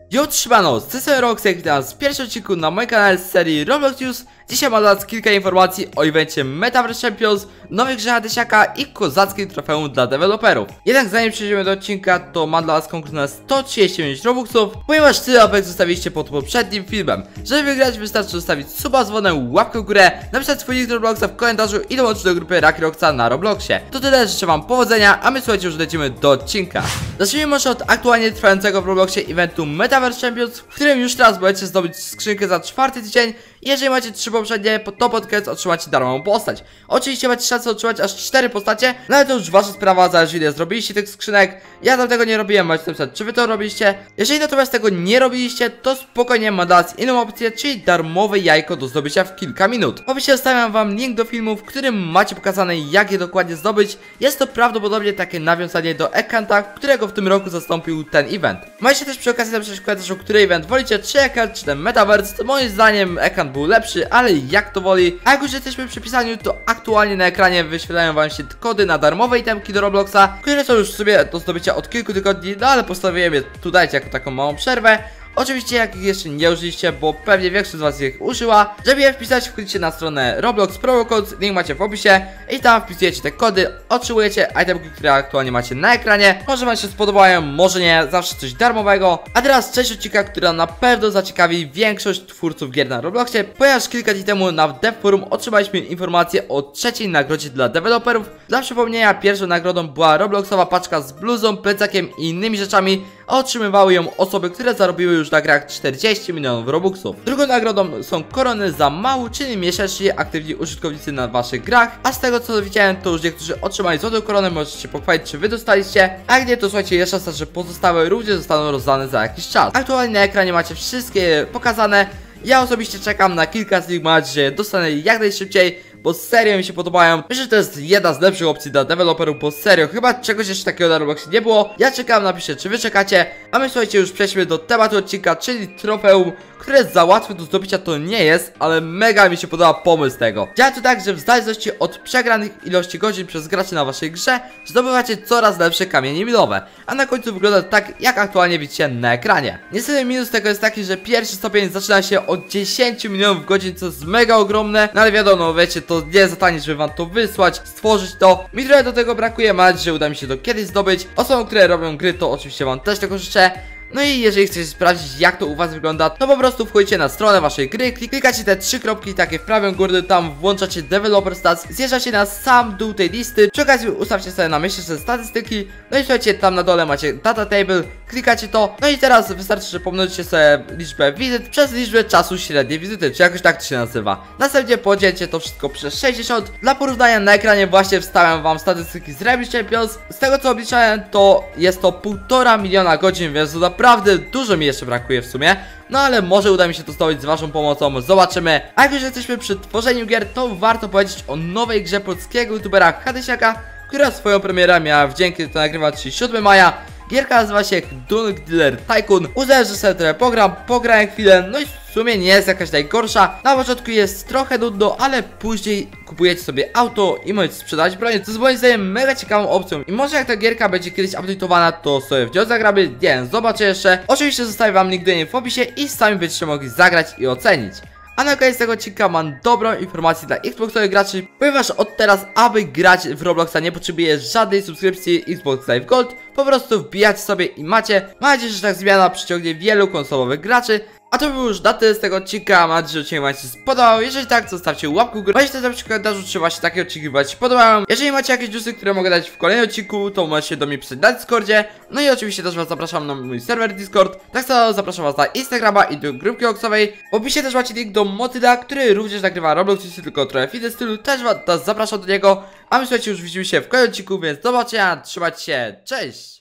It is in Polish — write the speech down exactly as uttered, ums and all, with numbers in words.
Yo, trzymano, z tej Roxy, jak witam w pierwszym odcinku na moim kanale z serii Roblox News. Dzisiaj mam dla was kilka informacji o evencie Metaverse Champions, nowych grze Hadysiaka i kozackim trofeum dla deweloperów. Jednak zanim przejdziemy do odcinka, to mam dla was konkurs na sto trzydzieści dziewięć robuxów, ponieważ tyle łapek zostawiliście pod poprzednim filmem. Żeby wygrać, wystarczy zostawić suba, dzwonem, łapkę w górę, napisać swój nick do Robloxa w komentarzu i dołączyć do grupy Raki Roxa na Robloxie. To tyle, życzę wam powodzenia, a my słuchajcie, już lecimy do odcinka. Zacznijmy może od aktualnie trwającego w Robloxie eventu Metaverse Champions, w którym już teraz możecie zdobyć skrzynkę za czwarty tydzień. Jeżeli macie trzy poprzednie, to pod koniec otrzymacie darmową postać. Oczywiście macie szansę otrzymać aż cztery postacie, no ale to już wasza sprawa, zależy ile zrobiliście tych skrzynek. Ja tam tego nie robiłem, możecie napisać, czy wy to robiliście. Jeżeli natomiast tego nie robiliście, to spokojnie mam dla was inną opcję, czyli darmowe jajko do zdobycia w kilka minut. W opisie zostawiam wam link do filmu, w którym macie pokazane, jak je dokładnie zdobyć. Jest to prawdopodobnie takie nawiązanie do Ekanta, którego w tym roku zastąpił ten event. Możecie też przy okazji napisać w komentarzu, który event wolicie, czy Ekant, czy ten Metaverse. To moim zdaniem Ekant był lepszy, ale jak to woli. A jak już jesteśmy przy pisaniu, to aktualnie na ekranie wyświetlają wam się kody na darmowe itemki do Robloxa, które są już w sobie do zdobycia od kilku tygodni, no ale postanowiłem je tu dać jako taką małą przerwę. Oczywiście jak ich jeszcze nie użyliście, bo pewnie większość z was ich użyła. Żeby je wpisać, wchodzicie na stronę Roblox Promo Codes, link macie w opisie i tam wpisujecie te kody, otrzymujecie itemki, które aktualnie macie na ekranie. Może wam się spodobają, może nie, zawsze coś darmowego. A teraz część odcinka, która na pewno zaciekawi większość twórców gier na Robloxie, ponieważ kilka dni temu na Dev Forum otrzymaliśmy informację o trzeciej nagrodzie dla deweloperów. Dla przypomnienia, pierwszą nagrodą była Robloxowa paczka z bluzą, plecakiem i innymi rzeczami, a otrzymywały ją osoby, które zarobiły już na grach czterdzieści milionów robuxów. Drugą nagrodą są korony za mału, czyli miesięcznie aktywni użytkownicy na waszych grach, a z tego co widziałem, to już niektórzy otrzymali złotą koronę, możecie się pochwalić, czy wy dostaliście, a jak nie, to słuchajcie, jest szansa, że pozostałe również zostaną rozdane za jakiś czas. Aktualnie na ekranie macie wszystkie pokazane. Ja osobiście czekam na kilka z nich, mam nadzieję, że dostanę jak najszybciej, bo serio mi się podobają. Myślę, że to jest jedna z lepszych opcji dla deweloperów, bo serio, chyba czegoś jeszcze takiego na Robloxie nie było. Ja czekam, napiszę, czy wy czekacie. A my słuchajcie, już przejdźmy do tematu odcinka, czyli trofeum, które za łatwe do zdobycia to nie jest, ale mega mi się podoba pomysł tego. Działa to tak, że w zależności od przegranych ilości godzin przez graczy na waszej grze, zdobywacie coraz lepsze kamienie milowe, a na końcu wygląda tak, jak aktualnie widzicie na ekranie. Niestety minus tego jest taki, że pierwszy stopień zaczyna się od dziesięciu milionów godzin, co jest mega ogromne, no ale wiadomo, wiecie, to nie za tanie, żeby wam to wysłać, stworzyć to. Mi trochę do tego brakuje, mam nadzieję, że uda mi się to kiedyś zdobyć. Osobom, które robią gry, to oczywiście wam też tego życzę. No i jeżeli chcecie sprawdzić, jak to u was wygląda, to po prostu wchodzicie na stronę waszej gry, klikacie te trzy kropki takie w prawym górnym, tam włączacie Developer Stats, zjeżdżacie na sam dół tej listy, przy okazji ustawcie sobie na miesięczne statystyki, no i słuchajcie, tam na dole macie Data Table, klikacie to, no i teraz wystarczy, że pomnożycie sobie liczbę wizyt przez liczbę czasu średniej wizyty, czy jakoś tak to się nazywa. Następnie podzielcie to wszystko przez sześćdziesiąt. Dla porównania na ekranie właśnie wstawiam wam statystyki z Rebel Champions. Z tego co obliczałem, to jest to półtora miliona godzin, więc naprawdę dużo mi jeszcze brakuje w sumie. No ale może uda mi się to zdobyć z waszą pomocą, zobaczymy. A jak już jesteśmy przy tworzeniu gier, to warto powiedzieć o nowej grze polskiego youtubera Hadysiaka, która swoją premierę miała w dzień, kiedy to nagrywam, czyli siódmego maja. Gierka nazywa się Dunk Dealer Tycoon. Uznałem, że sobie trochę pogram, pograłem chwilę, no i w sumie nie jest jakaś najgorsza. Na początku jest trochę nudno, ale później kupujecie sobie auto i możecie sprzedać broń, co jest moim zdaniem mega ciekawą opcją. I może jak ta gierka będzie kiedyś update'owana, to sobie w nią zagramy, nie wiem, zobaczę jeszcze. Oczywiście zostawię wam link do niej w opisie i sami będziecie mogli zagrać i ocenić. A na koniec tego odcinka mam dobrą informację dla Xboxowych graczy, ponieważ od teraz, aby grać w Robloxa, nie potrzebujesz żadnej subskrypcji Xbox Live Gold. Po prostu wbijacie sobie i macie. Mam nadzieję, że ta zmiana przyciągnie wielu konsolowych graczy. A to był już na tyle z tego odcinka. Mam nadzieję, że odcinek wam się spodobał. Jeżeli tak, to zostawcie łapkę w górę. Możecie też napisać w komentarzu, czy właśnie takie odcinki wam się podobają. Jeżeli macie jakieś newsy, które mogę dać w kolejnym odcinku, to możecie do mnie pisać na Discordzie. No i oczywiście też was zapraszam na mój serwer Discord. Tak samo zapraszam was na Instagrama i do grupki Roxowej. W opisie też macie link do Motyda, który również nagrywa Roblox, tylko trochę w stylu. Też was zapraszam do niego. A my słuchajcie, już widzimy się w kolejnym odcinku, więc do zobaczenia, trzymajcie się, cześć!